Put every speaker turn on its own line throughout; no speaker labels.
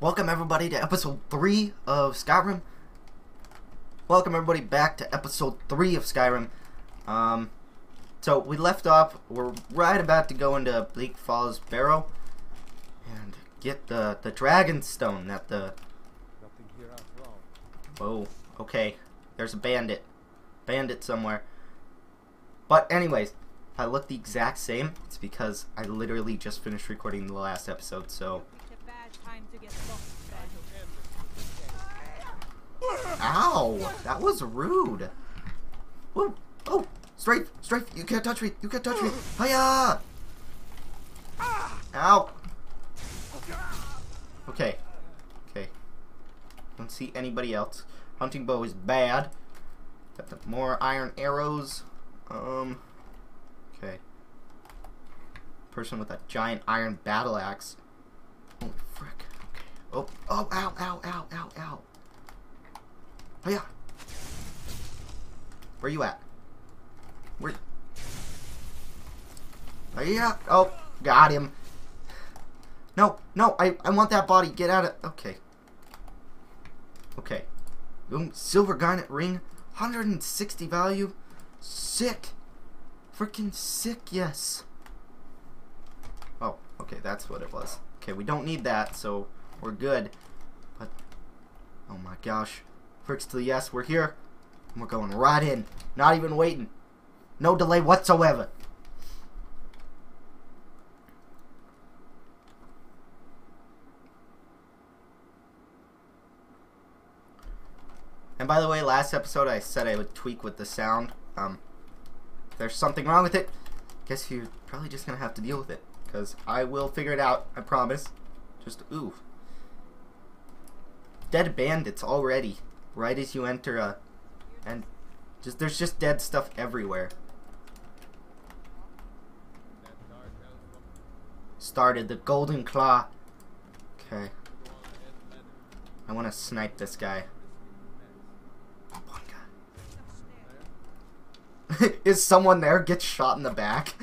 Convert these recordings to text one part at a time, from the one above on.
Welcome everybody to episode 3 of Skyrim. Welcome everybody back to episode 3 of Skyrim. So we left off, we're right about to go into Bleak Falls Barrow and get the dragon stone that the...
Nothing here after all.
Whoa, okay, there's a bandit somewhere. But anyways, I look the exact same. It's because I literally just finished recording the last episode, so... Ow! That was rude. Whoa! Oh! Strafe! Strafe! You can't touch me! You can't touch me! Hiya! Ow! Okay. Okay. Don't see anybody else. Hunting bow is bad. Got the more iron arrows. Okay. Person with a giant iron battle axe. Holy frick. Okay. Oh! Oh! Ow! Ow! Ow! Ow! Ow! Hiya! Where you at? Where? Hiya! Oh! Got him! No! No! I want that body! Get out of... Okay. Okay. Silver garnet ring. 160 value. Sick! Freaking sick, yes. Oh, okay, that's what it was. Okay, we don't need that, so we're good. But... oh my gosh. Fricks to the yes, we're here. And we're going right in. Not even waiting. No delay whatsoever. And by the way, last episode I said I would tweak with the sound. If there's something wrong with it, guess you're probably just gonna have to deal with it. Because I will figure it out, I promise. Just, ooh. Dead bandits already. Right as you enter and there's just dead stuff everywhere. Started the golden claw. Okay. I want to snipe this guy. One guy. Is someone there? Gets shot in the back.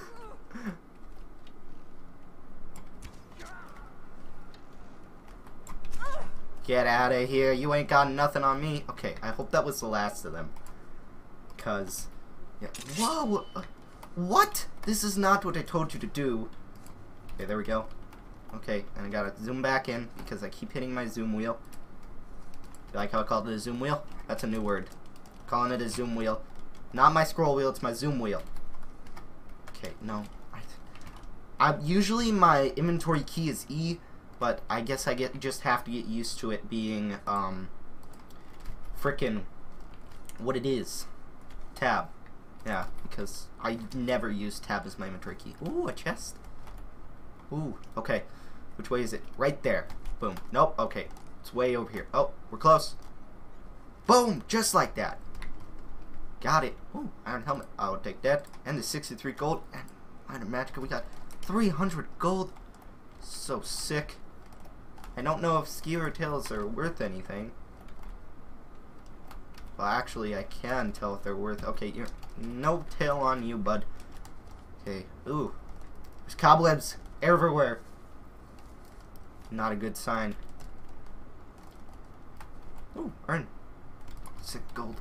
Get out of here. You ain't got nothing on me. Okay, I hope that was the last of them. Because... yeah. Whoa! What? This is not what I told you to do. Okay, there we go. Okay, and I gotta zoom back in because I keep hitting my zoom wheel. You like how I called it a zoom wheel? That's a new word. Calling it a zoom wheel. Not my scroll wheel, it's my zoom wheel. Okay, no. I usually my inventory key is E. But I guess I just have to get used to it being, frickin' what it is. Tab. Yeah, because I never use tab as my inventory key. Ooh, a chest. Ooh, okay. Which way is it? Right there. Boom. Nope, okay. It's way over here. Oh, we're close. Boom! Just like that. Got it. Ooh, iron helmet. I would take that. And the 63 gold. And iron magicka. We got 300 gold. So sick. I don't know if skewer tails are worth anything. Well, actually, I can tell if they're worth... okay, you're... no tail on you, bud. Okay, ooh. There's cobwebs everywhere. Not a good sign. Ooh, urn. Sick gold.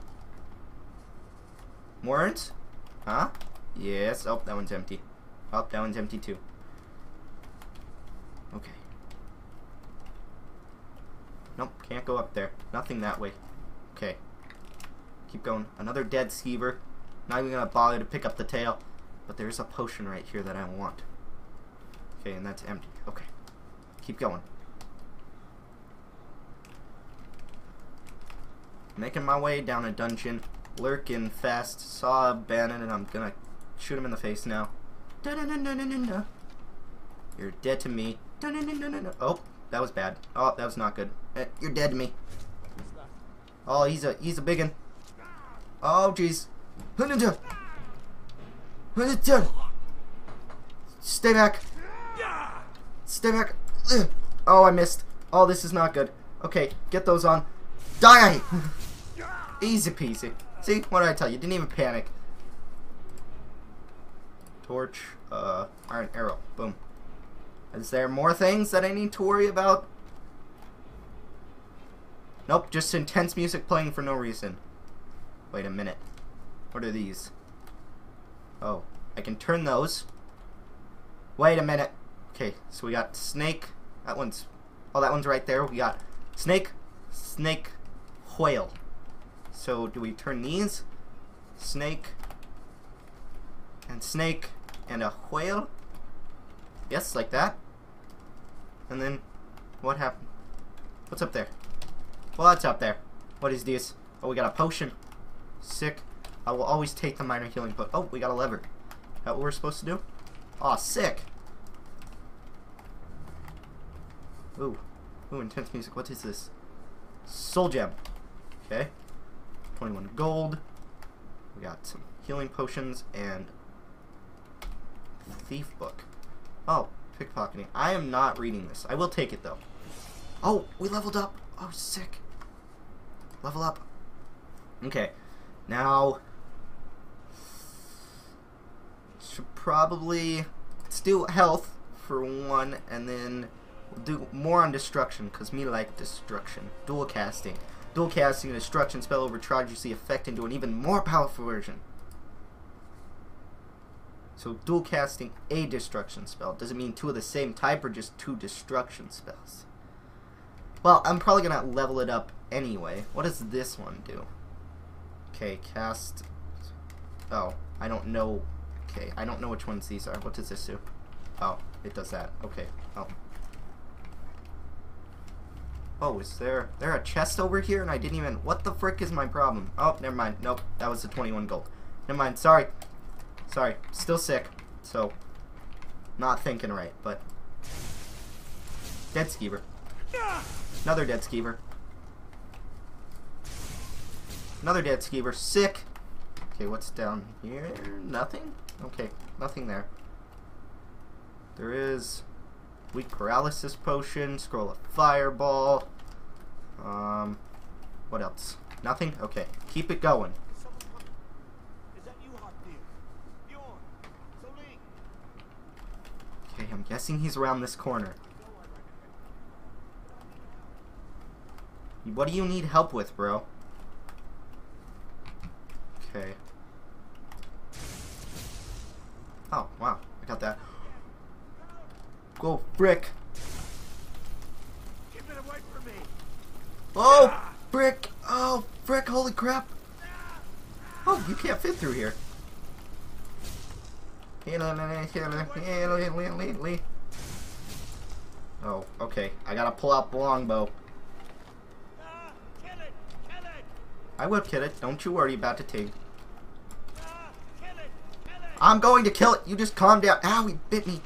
More urns? Huh? Yes. Oh, that one's empty. Oh, that one's empty too. Okay. Nope, can't go up there. Nothing that way. Okay. Keep going. Another dead skeever. Not even gonna bother to pick up the tail. But there's a potion right here that I want. Okay, and that's empty. Okay. Keep going. Making my way down a dungeon. Lurking fast. Saw a bandit and I'm gonna shoot him in the face now. Da-da-da-da-da-da. You're dead to me. Da-da-da-da-da-da. Oh. That was bad. Oh, that was not good. You're dead to me. Oh, he's a biggin. Oh, jeez. Stay back. Stay back. Oh, I missed. Oh, this is not good. Okay, get those on. Die! Easy peasy. See, what did I tell you? Didn't even panic. Torch, iron arrow. Boom. Is there more things that I need to worry about? Nope, just intense music playing for no reason. Wait a minute. What are these? Oh, I can turn those. Wait a minute. Okay, so we got snake. That one's... Oh, that one's right there. We got snake, snake, whale. So do we turn these? Snake, and a whale? Yes, like that. And then, what happened? What's up there? What's up there? What is this? Oh, we got a potion. Sick. I will always take the minor healing potion. Oh, we got a lever. Is that what we're supposed to do? Aw, sick. Ooh. Ooh, intense music. What is this? Soul gem. Okay. 21 gold. We got some healing potions and thief book. Oh, pickpocketing. I am not reading this. I will take it though. Oh, we leveled up. Oh, sick. Level up. Okay. Now, should probably let's do health for one, and then we'll do more on destruction, because me like destruction. Dual casting. Dual casting a destruction spell overcharges the effect into an even more powerful version. So dual casting a destruction spell. Does it mean two of the same type or just two destruction spells? Well, I'm probably going to level it up anyway. What does this one do? Okay, cast... Oh, I don't know. Okay, I don't know which ones these are. What does this do? Oh, it does that. Okay. Oh. Oh, is there a chest over here? And I didn't even... What the frick is my problem? Oh, never mind. Nope, that was the 21 gold. Never mind. Sorry. Sorry. Still sick. So, not thinking right, but... Dead Skeever. Another dead Skeever. Another dead Skeever. Sick. Okay, what's down here? Nothing? Okay, nothing there. There is weak paralysis potion, scroll of fireball. What else? Nothing? Okay, keep it going. Okay, I'm guessing he's around this corner. What do you need help with, bro? Okay. Oh, wow. I got that. Go, frick.
Keep it away from me.
Oh, frick. Oh, frick. Holy crap. Oh, you can't fit through here. Oh, okay. I gotta pull out the longbow.
Kill it. Kill it.
I will kill it. Don't you worry about the thing.
Kill it. Kill it.
I'm going to kill it. You just calm down. Ow, he bit me.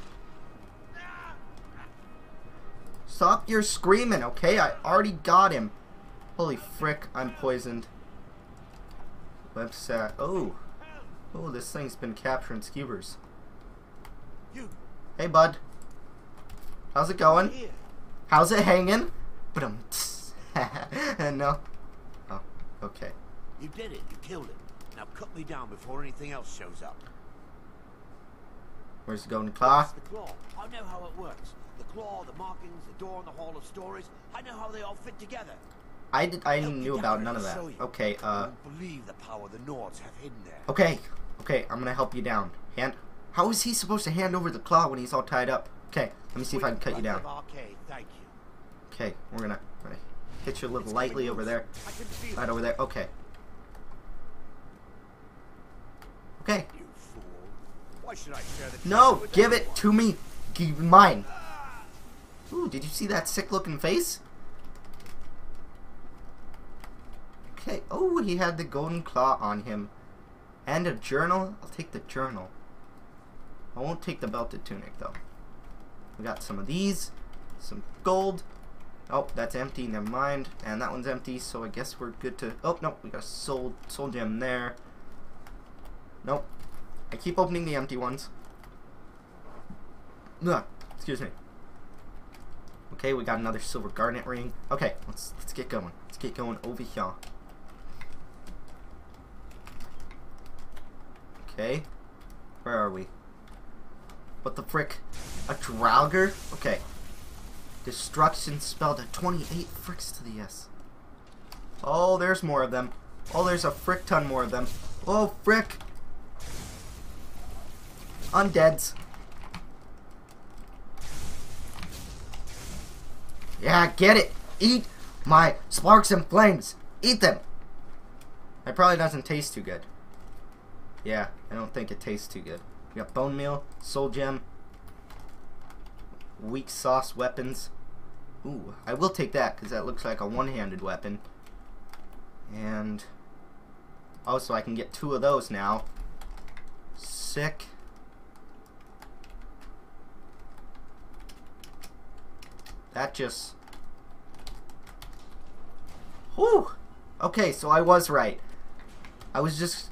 Stop your screaming, okay? I already got him. Holy frick, I'm poisoned. Website. Oh. Oh, this thing's been capturing skeevers.
You.
Hey, bud. How's it going?
Here.
How's it hanging? But no. Oh, okay.
You did it. You killed it. Now cut me down before anything else shows up.
Where's the golden claw?
It's the claw. I know how it works. The claw, the markings, the door in the Hall of Stories. I know how they all fit together.
I knew about none of that. Okay,
You won't believe the power the Nords have hidden there.
Okay, I'm gonna help you down. How is he supposed to hand over the claw when he's all tied up? Okay, let me see if I can cut you down.
Arcade, thank you.
Okay, we're gonna hit you a little lightly over there.
I can feel
Right
it.
over there. Okay. Okay.
You fool. Why should I share the
No,
treasure with
give
anyone?
it to me. Give mine. Ooh, did you see that sick looking face? Okay. Oh, he had the golden claw on him. And a journal. I'll take the journal. I won't take the belted tunic though. We got some of these. Some gold. Oh, that's empty. Never mind. And that one's empty, so I guess we're good to... Oh, no. We got a soul gem there. Nope. I keep opening the empty ones. Ugh. Excuse me. Okay, we got another silver garnet ring. Okay, let's get going. Let's get going over here. Okay. Where are we? What the frick? A Draugr? Okay. Destruction spelled at 28 fricks to the S. Oh, there's more of them. Oh, there's a frick ton more of them. Oh, frick. Undeads. Yeah, get it. Eat my sparks and flames. Eat them. It probably doesn't taste too good. Yeah, I don't think it tastes too good. We got bone meal, soul gem, weak sauce weapons. Ooh, I will take that because that looks like a one-handed weapon. And also I can get 2 of those now. Sick. That just... Whew! Okay, so I was right. I was just...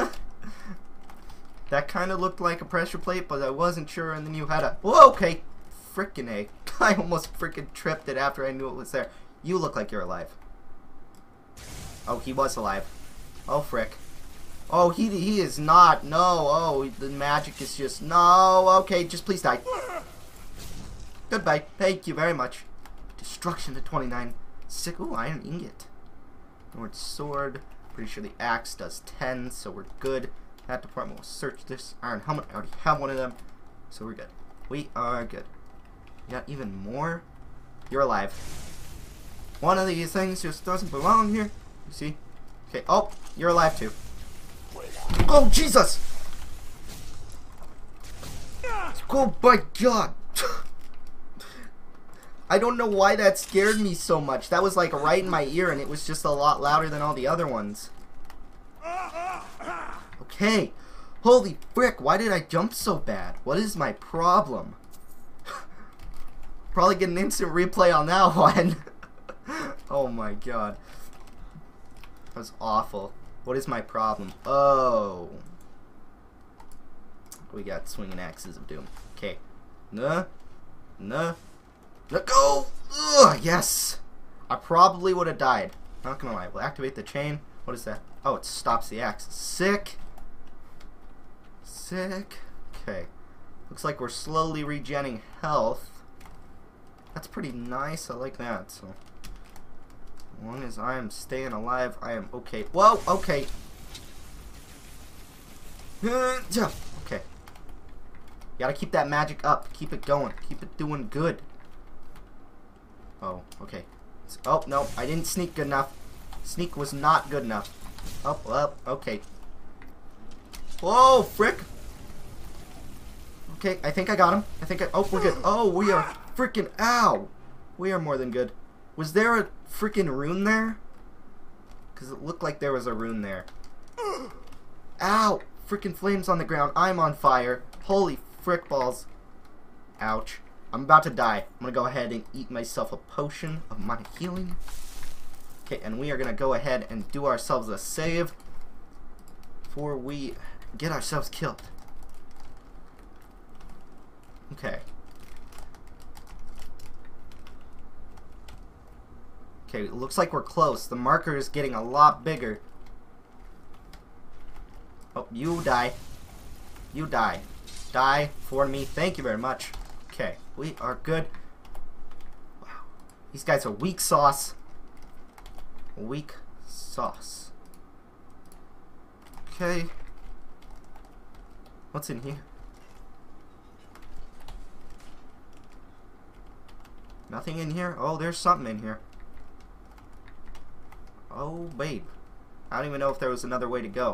That kind of looked like a pressure plate, but I wasn't sure, and then you had a... Whoa, okay! Frickin' A. I almost frickin' tripped it after I knew it was there. You look like you're alive. Oh, he was alive. Oh, frick. Oh, he is not. No. Oh, the magic is just... No. Okay, just please die. Goodbye. Thank you very much. Destruction to 29. Sick. Ooh, iron ingot. North sword. Pretty sure the axe does 10, so we're good. That department will search this. Iron helmet. I already have one of them, so we're good. We are good. You got even more? You're alive. One of these things just doesn't belong here. You see? Okay. Oh, you're alive too. Oh, Jesus! Oh my God! I don't know why that scared me so much. That was like right in my ear, and it was just a lot louder than all the other ones. Okay. Holy frick, why did I jump so bad? What is my problem? Probably get an instant replay on that one. Oh my God. That was awful. What is my problem? Oh. We got swinging axes of doom. Okay. Nah. Let go! Ugh, yes! I probably would have died. Not gonna lie. We'll activate the chain. What is that? Oh, it stops the axe. Sick. Sick. Okay. Looks like we're slowly regenning health. That's pretty nice. I like that. So, as long as I am staying alive, I am okay. Whoa! Okay. Okay. You gotta keep that magic up. Keep it going. Keep it doing good. Oh, okay. Oh, no, I didn't sneak good enough. Sneak was not good enough. Oh, well, okay. Whoa, frick. Okay, I think I got him. Oh, we're good. Oh, we are freaking, ow. We are more than good. Was there a freaking rune there? Because it looked like there was a rune there. Ow, freaking flames on the ground. I'm on fire. Holy frick balls. Ouch. I'm about to die. I'm going to go ahead and eat myself a potion of my healing. Okay, and we are going to go ahead and do ourselves a save before we get ourselves killed. Okay. Okay, it looks like we're close. The marker is getting a lot bigger. Oh, you die. You die. Die for me. Thank you very much. Okay, we are good. Wow. These guys are weak sauce. Weak sauce. Okay. What's in here? Nothing in here? Oh, there's something in here. Oh, babe. I don't even know if there was another way to go.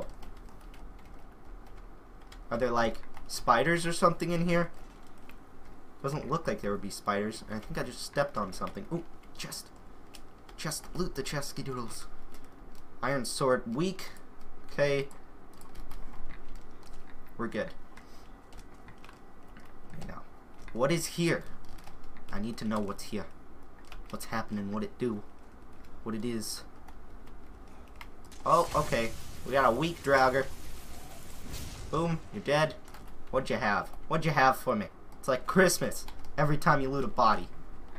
Are there, like, spiders or something in here? Doesn't look like there would be spiders. I think I just stepped on something. Ooh, chest. Chest. Loot the chesty doodles. Iron sword. Weak. Okay. We're good. Okay, now, what is here? I need to know what's here. What's happening, what it do. What it is. Oh, okay. We got a weak Draugr. Boom, you're dead. What'd you have? What'd you have for me? It's like Christmas every time you loot a body.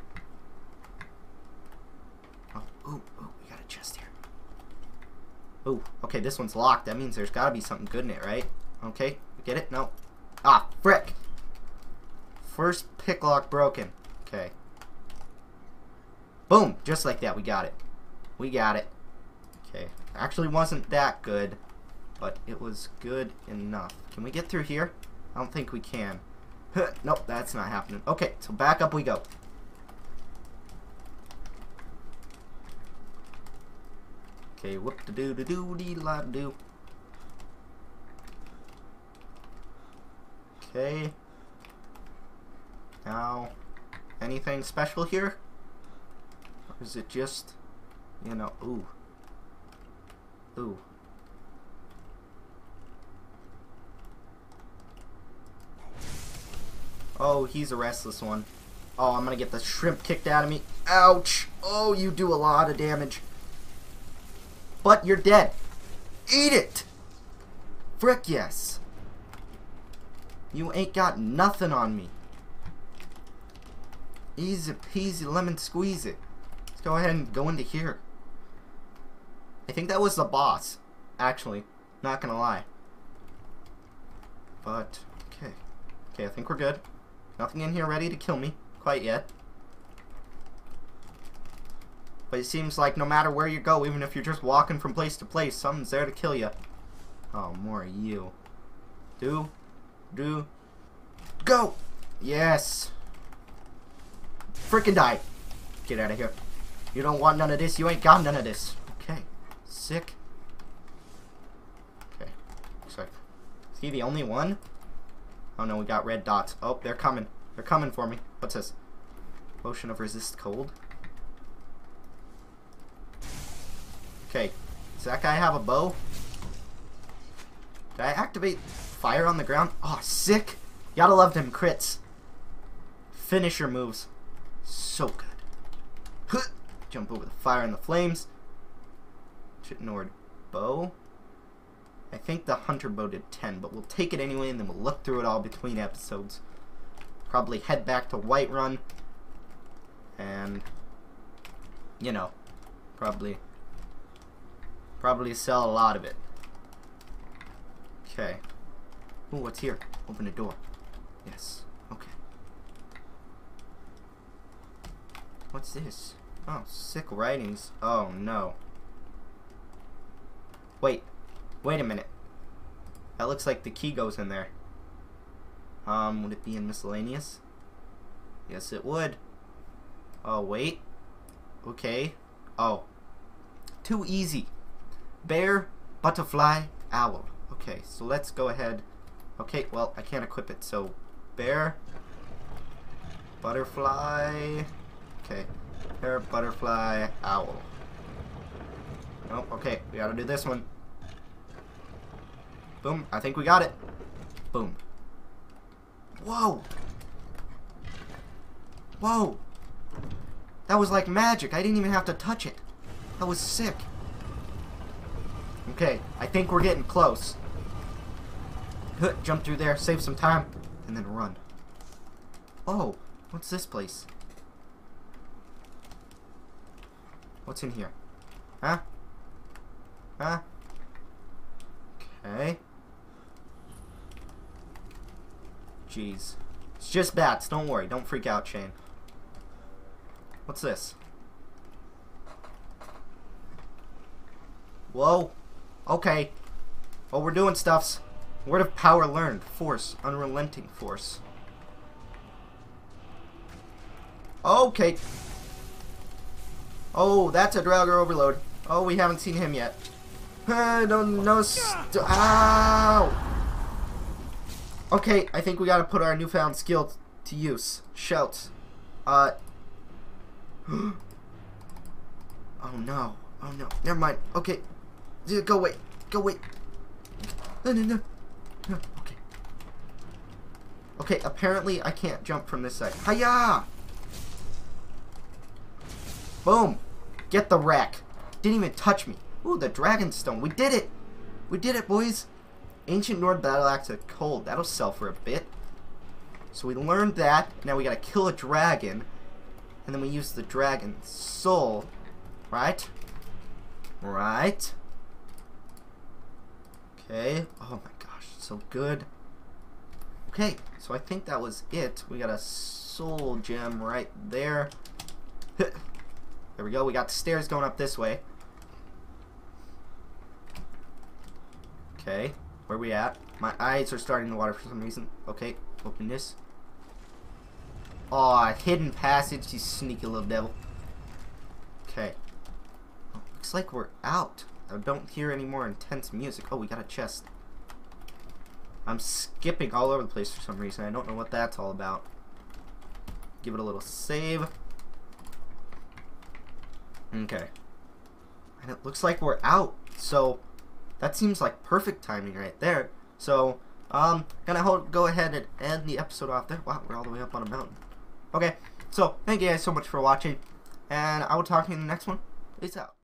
Oh, ooh, we got a chest here. Ooh, okay, this one's locked. That means there's gotta be something good in it, right? Okay, get it? No. Ah, frick! First pick lock broken. Okay. Boom, just like that, we got it. We got it. Okay, actually wasn't that good, but it was good enough. Can we get through here? I don't think we can. Nope, that's not happening. Okay, so back up we go. Okay, whoop-de-doo-de-doo-dee-la-doo. Okay. Now, anything special here? Or is it just, you know, ooh. Ooh. Oh, he's a restless one. Oh, I'm gonna get the shrimp kicked out of me. Ouch! Oh, you do a lot of damage. But you're dead. Eat it! Frick yes. You ain't got nothing on me. Easy peasy lemon squeeze it. Let's go ahead and go into here. I think that was the boss, actually. Not gonna lie. But, okay. Okay, I think we're good. Nothing in here ready to kill me quite yet. But it seems like no matter where you go, even if you're just walking from place to place, something's there to kill you. Oh, more of you. Do. Go! Yes! Frickin' die! Get out of here. You don't want none of this. You ain't got none of this. Okay. Sick. Okay. Looks like... Is he the only one? Oh no, we got red dots. Oh, they're coming. They're coming for me. What's this? Potion of resist cold. Okay. Does that guy have a bow? Did I activate fire on the ground? Oh, sick! You gotta love them crits. Finisher moves. So good. Jump over the fire and the flames. Chitnord bow. I think the hunter bow did 10, but we'll take it anyway and then we'll look through it all between episodes. Probably head back to Whiterun. And, you know, probably sell a lot of it. Okay. Ooh, what's here? Open the door. Yes. Okay. What's this? Oh, sick writings. Oh, no. Wait a minute. That looks like the key goes in there. Would it be in miscellaneous? Yes, it would. Oh, wait. Okay. Oh. Too easy. Bear, butterfly, owl. Okay, so let's go ahead. Okay, well, I can't equip it, so bear, butterfly. Okay. Bear, butterfly, owl. Nope, okay, we gotta do this one. Boom, I think we got it. Boom. Whoa! Whoa! That was like magic. I didn't even have to touch it. That was sick. Okay, I think we're getting close. Jump through there, save some time, and then run. Oh, what's this place? What's in here? Huh? Huh? Okay. Jeez. It's just bats, don't worry. Don't freak out, Shane. What's this? Whoa. Okay. Oh, we're doing stuffs. Word of power learned. Force. Unrelenting force. Okay. Oh, that's a Draugr overload. Oh, we haven't seen him yet. No. Ow! Okay, I think we gotta put our newfound skill to use. Shouts. Oh no. Oh no. Never mind. Okay. Go away. Go away. No. Okay. Okay, apparently I can't jump from this side. Hiya! Boom. Get the wreck. Didn't even touch me. Ooh, the dragon stone. We did it. We did it, boys. Ancient Nord battle axe of cold. That'll sell for a bit. So we learned that. Now we gotta kill a dragon. And then we use the dragon's soul. Right? Right. Okay. Oh my gosh. So good. Okay. So I think that was it. We got a soul gem right there. There we go. We got the stairs going up this way. Okay, where we at? My eyes are starting to water for some reason. Okay, open this. Aw, hidden passage, you sneaky little devil. Okay. Oh, looks like we're out. I don't hear any more intense music. Oh, we got a chest. I'm skipping all over the place for some reason. I don't know what that's all about. Give it a little save. Okay. And it looks like we're out. So, that seems like perfect timing right there. So, gonna go ahead and end the episode off there. Wow, we're all the way up on a mountain. Okay, so thank you guys so much for watching, and I will talk to you in the next one. Peace out.